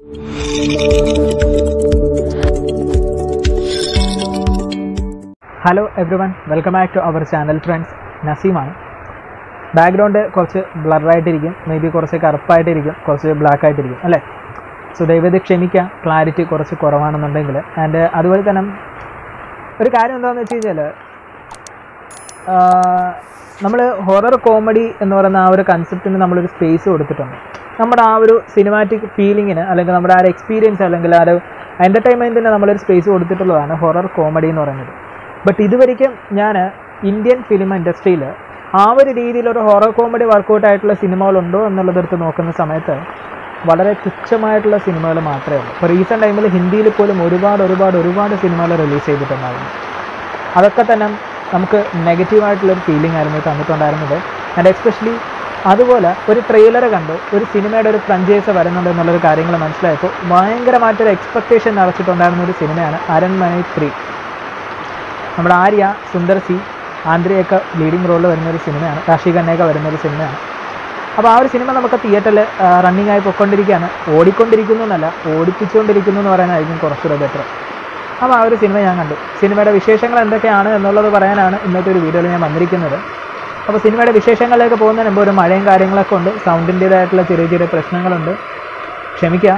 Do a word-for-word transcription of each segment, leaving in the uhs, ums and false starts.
Hello everyone, welcome back to our channel. Friends, നസീമാണ്. Background കുറച്ച് ബ്ലറായിട്ടിരിക്കും, may be കുറച്ച് കറുപ്പായിട്ടിരിക്കും, കുറച്ച് ബ്ലാക്ക് ആയിട്ടിരിക്കും അല്ലേ. സോ ദയവേത് ക്ഷമിക്കാം, ക്ലാരിറ്റി കുറച്ച് കുറവാണെന്നുണ്ടെങ്കിൽ. ആൻഡ് അതുപോലെ തന്നെ ഒരു കാര്യം എന്താണെന്ന് വെച്ച് കഴിഞ്ഞാൽ, നമ്മൾ ഹൊറർ കോമഡി എന്ന് പറയുന്ന ആ ഒരു കൺസെപ്റ്റിന് നമ്മളൊരു സ്പേസ് കൊടുത്തിട്ടുണ്ട്. നമ്മുടെ ആ ഒരു സിനിമാറ്റിക് ഫീലിങ്ങിന്, അല്ലെങ്കിൽ നമ്മുടെ ആ ഒരു എക്സ്പീരിയൻസ്, അല്ലെങ്കിൽ ആ ഒരു എൻ്റർടൈൻമെൻറ്റിന് നമ്മളൊരു സ്പേസ് കൊടുത്തിട്ടുള്ളതാണ് ഹൊറർ കോമഡി എന്ന് പറയുന്നത്. ബട്ട് ഇതുവരെയ്ക്കും ഞാൻ ഇന്ത്യൻ ഫിലിം ഇൻഡസ്ട്രിയിൽ ആ ഒരു രീതിയിലൊരു ഹൊറർ കോമഡി വർക്കൗട്ട് ആയിട്ടുള്ള സിനിമകളുണ്ടോ എന്നുള്ളതെടുത്ത് നോക്കുന്ന സമയത്ത് വളരെ തുച്ഛമായിട്ടുള്ള സിനിമകൾ മാത്രമേ ഉള്ളൂ. ഇപ്പോൾ റീസെൻ്റ് ടൈമിൽ ഹിന്ദിയിൽ പോലും ഒരുപാട് ഒരുപാട് ഒരുപാട് സിനിമകൾ റിലീസ് ചെയ്തിട്ടുണ്ടായിരുന്നു. അതൊക്കെ തന്നെ നമുക്ക് നെഗറ്റീവായിട്ടുള്ളൊരു ഫീലിംഗ് ആയിരുന്നു തന്നിട്ടുണ്ടായിരുന്നത്. ആൻഡ് എസ്പെഷ്യലി അതുപോലെ ഒരു ട്രെയിലർ കണ്ട് ഒരു സിനിമയുടെ ഒരു ഫ്രാഞ്ചൈസ് വരുന്നുണ്ട് എന്നുള്ളൊരു കാര്യങ്ങൾ മനസ്സിലായപ്പോൾ ഭയങ്കരമായിട്ടൊരു എക്സ്പെക്റ്റേഷൻ നിറച്ചിട്ടുണ്ടായിരുന്ന ഒരു സിനിമയാണ് അരൺമന ത്രീ. നമ്മുടെ ആര്യ, സുന്ദർ സി, ആന്ദ്രയൊക്കെ ലീഡിങ് റോളിൽ വരുന്നൊരു സിനിമയാണ്. കാശി ഖന്നയൊക്കെ വരുന്നൊരു സിനിമയാണ്. അപ്പോൾ ആ ഒരു സിനിമ നമുക്ക് തിയേറ്ററിൽ റണ്ണിങ് ആയി പോയിക്കൊണ്ടിരിക്കുകയാണ്. ഓടിക്കൊണ്ടിരിക്കുന്നു എന്നല്ല, ഓടിപ്പിച്ചുകൊണ്ടിരിക്കുന്നു എന്ന് പറയാനായിരിക്കും കുറച്ചുകൂടെ ബെറ്റർ. അപ്പോൾ ആ ഒരു സിനിമ ഞാൻ കണ്ടു. സിനിമയുടെ വിശേഷങ്ങൾ എന്തൊക്കെയാണ് എന്നുള്ളത് പറയാനാണ് ഇന്നത്തെ ഒരു വീഡിയോയിൽ ഞാൻ വന്നിരിക്കുന്നത്. അപ്പോൾ സിനിമയുടെ വിശേഷങ്ങളിലേക്ക് പോകുന്നതിന് മുമ്പ് ഒരു മഴയും കാര്യങ്ങളൊക്കെ ഉണ്ട്, സൗണ്ടിൻ്റേതായിട്ടുള്ള ചെറിയ ചെറിയ പ്രശ്നങ്ങളുണ്ട്, ക്ഷമിക്കുക.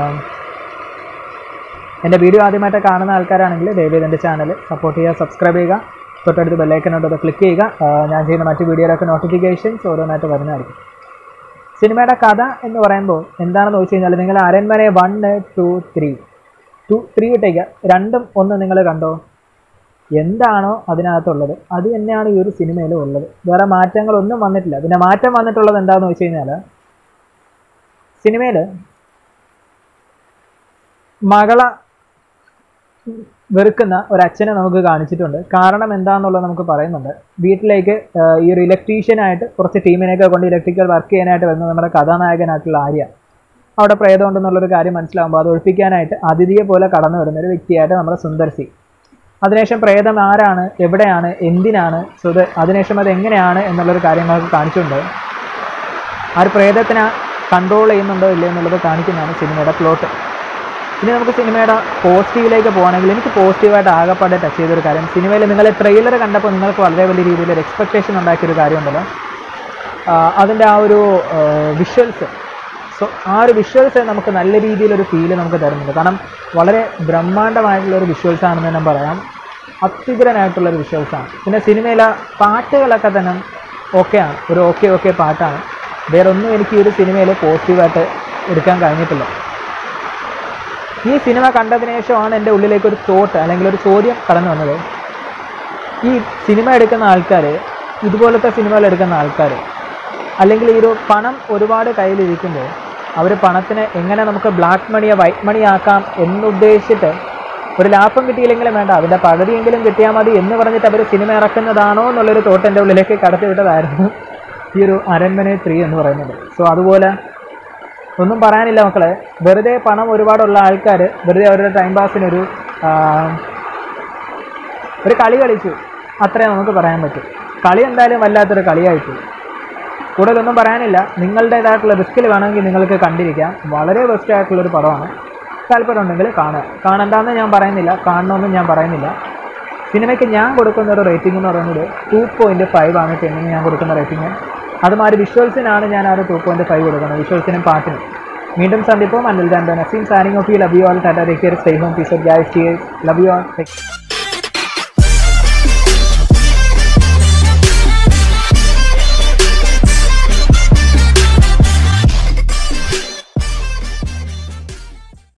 എൻ്റെ വീഡിയോ ആദ്യമായിട്ട് കാണുന്ന ആൾക്കാരാണെങ്കിൽ ദയവേത് എൻ്റെ ചാനൽ സപ്പോർട്ട് ചെയ്യുക, സബ്സ്ക്രൈബ് ചെയ്യുക, തൊട്ടടുത്ത് ബെല്ലൈക്കനോട്ട് അത് ക്ലിക്ക് ചെയ്യുക. ഞാൻ ചെയ്യുന്ന മറ്റ് വീഡിയോയിലൊക്കെ നോട്ടിഫിക്കേഷൻസ് ഓരോന്നായിട്ട് വരുന്നതായിരിക്കും. സിനിമയുടെ കഥ എന്ന് പറയുമ്പോൾ എന്താണെന്ന് ചോദിച്ചു കഴിഞ്ഞാൽ, നിങ്ങൾ Aranmanai one two three two three വിട്ടേക്കുക, രണ്ടും ഒന്ന് നിങ്ങൾ കണ്ടോ. എന്താണോ അതിനകത്തുള്ളത് അത് തന്നെയാണ് ഈ ഒരു സിനിമയിലും ഉള്ളത്. വേറെ മാറ്റങ്ങളൊന്നും വന്നിട്ടില്ല. പിന്നെ മാറ്റം വന്നിട്ടുള്ളത് എന്താണെന്ന് വെച്ച് കഴിഞ്ഞാൽ, സിനിമയിൽ മകളെ വെറുക്കുന്ന ഒരച്ഛനെ നമുക്ക് കാണിച്ചിട്ടുണ്ട്. കാരണം എന്താണെന്നുള്ളത് നമുക്ക് പറയുന്നുണ്ട്. വീട്ടിലേക്ക് ഈ ഒരു ഇലക്ട്രീഷ്യനായിട്ട് കുറച്ച് ടീമിനെയൊക്കെ കൊണ്ട് ഇലക്ട്രിക്കൽ വർക്ക് ചെയ്യാനായിട്ട് വരുന്ന നമ്മുടെ കഥാനായകനായിട്ടുള്ള ആര്യ, അവിടെ പ്രേതം ഉണ്ടെന്നുള്ളൊരു കാര്യം മനസ്സിലാകുമ്പോൾ അത് ഒഴിപ്പിക്കാനായിട്ട് അതിഥിയെ പോലെ കടന്നു വരുന്ന ഒരു വ്യക്തിയായിട്ട് നമ്മുടെ സുന്ദർ സി. അതിനുശേഷം പ്രേതം ആരാണ്, എവിടെയാണ്, എന്തിനാണ്, സോ അത് അതിനുശേഷം അത് എങ്ങനെയാണ് എന്നുള്ളൊരു കാര്യങ്ങളൊക്കെ കാണിച്ചുകൊണ്ട് ആ ഒരു പ്രേതത്തിനെ കൺട്രോൾ ചെയ്യുന്നുണ്ടോ ഇല്ലയോ എന്നുള്ളത് കാണിക്കുന്നതാണ് സിനിമയുടെ പ്ലോട്ട്. ഇനി നമുക്ക് സിനിമയുടെ പോസിറ്റീവിലേക്ക് പോകുകയാണെങ്കിൽ, എനിക്ക് പോസിറ്റീവായിട്ട് ആകെപ്പാടെ ടച്ച് ചെയ്തൊരു കാര്യം, സിനിമയിൽ നിങ്ങൾ ട്രെയിലർ കണ്ടപ്പോൾ നിങ്ങൾക്ക് വളരെ വലിയ രീതിയിലൊരു എക്സ്പെക്റ്റേഷൻ ഉണ്ടാക്കിയൊരു കാര്യമുണ്ടല്ലോ, അതിൻ്റെ ആ ഒരു വിഷ്വൽസ്. സോ ആ ഒരു വിഷ്വൽസ് നമുക്ക് നല്ല രീതിയിലൊരു ഫീല് നമുക്ക് തരുന്നുണ്ട്. കാരണം വളരെ ബ്രഹ്മാണ്ഡമായിട്ടുള്ളൊരു വിഷ്വൽസാണെന്ന് ഞാൻ പറയാം. അത്യുഗ്രനായിട്ടുള്ളൊരു വിഷ്വൽസാണ്. പിന്നെ സിനിമയിലെ പാട്ടുകളൊക്കെ തന്നെ ഓക്കെയാണ്, ഒരു ഓക്കെ ഓക്കെ പാട്ടാണ്. വേറെ ഒന്നും എനിക്ക് ഈ ഒരു സിനിമയിൽ പോസിറ്റീവായിട്ട് എടുക്കാൻ കഴിഞ്ഞിട്ടില്ല. ഈ സിനിമ കണ്ടതിന് ശേഷമാണ് എൻ്റെ ഉള്ളിലേക്ക് ഒരു തോട്ട് അല്ലെങ്കിൽ ഒരു ചോദ്യം കടന്നു വന്നത്. ഈ സിനിമ എടുക്കുന്ന ആൾക്കാർ, ഇതുപോലത്തെ സിനിമകൾ എടുക്കുന്ന ആൾക്കാർ, അല്ലെങ്കിൽ ഈ ഒരു പണം ഒരുപാട് കയ്യിലിരിക്കുമ്പോൾ അവർ പണത്തിനെ എങ്ങനെ നമുക്ക് ബ്ലാക്ക് മണിയെ വൈറ്റ് മണി ആക്കാം എന്നുദ്ദേശിച്ചിട്ട് ഒരു ലാഭം കിട്ടിയില്ലെങ്കിലും വേണ്ട, അതിൻ്റെ പകുതിയെങ്കിലും കിട്ടിയാൽ മതി എന്ന് പറഞ്ഞിട്ട് അവർ സിനിമ ഇറക്കുന്നതാണോ എന്നുള്ളൊരു തോട്ട് എൻ്റെ ഉള്ളിലേക്ക് കടത്തിവിട്ടതായിരുന്നു ഈ ഒരു അരൺമന ത്രീ എന്ന് പറയുന്നത്. സോ അതുപോലെ ഒന്നും പറയാനില്ല മക്കളെ. വെറുതെ പണം ഒരുപാടുള്ള ആൾക്കാർ വെറുതെ അവരുടെ ടൈം പാസിനൊരു ഒരു കളി കളിച്ചു, അത്രേ നമുക്ക് പറയാൻ പറ്റും. കളി എന്തായാലും വല്ലാത്തൊരു കളിയായിപ്പോയി. കൂടുതലൊന്നും പറയാനില്ല. നിങ്ങളുടേതായിട്ടുള്ള റിസ്കിൽ വേണമെങ്കിൽ നിങ്ങൾക്ക് കണ്ടിരിക്കാം. വളരെ ബെസ്റ്റ് ആയിട്ടുള്ളൊരു പടമാണ്. താല്പര്യം ഉണ്ടെങ്കിൽ കാണുക. കാണണ്ടെന്ന് ഞാൻ പറയുന്നില്ല, കാണണമെന്നും ഞാൻ പറയുന്നില്ല. സിനിമയ്ക്ക് ഞാൻ കൊടുക്കുന്ന ഒരു റേറ്റിംഗ് എന്ന് പറയുന്നത് ടു പോയിൻറ്റ് ഫൈവ് ആണ് ടെന്നിന് ഞാൻ കൊടുക്കുന്ന റേറ്റിംഗ്. അതുമാതിരി വിഷ്വൽസിനാണ് ഞാൻ ആ ഒരു ടു പോയിൻറ്റ് ഫൈവ് കൊടുക്കുന്നത്, വിഷ്വൽസിനും പാട്ടിനും. വീണ്ടും സന്ദിപ്പം until then Naseem signing off you. Love you all. Tata, take care, stay home, peace of guys, cheers, love you all.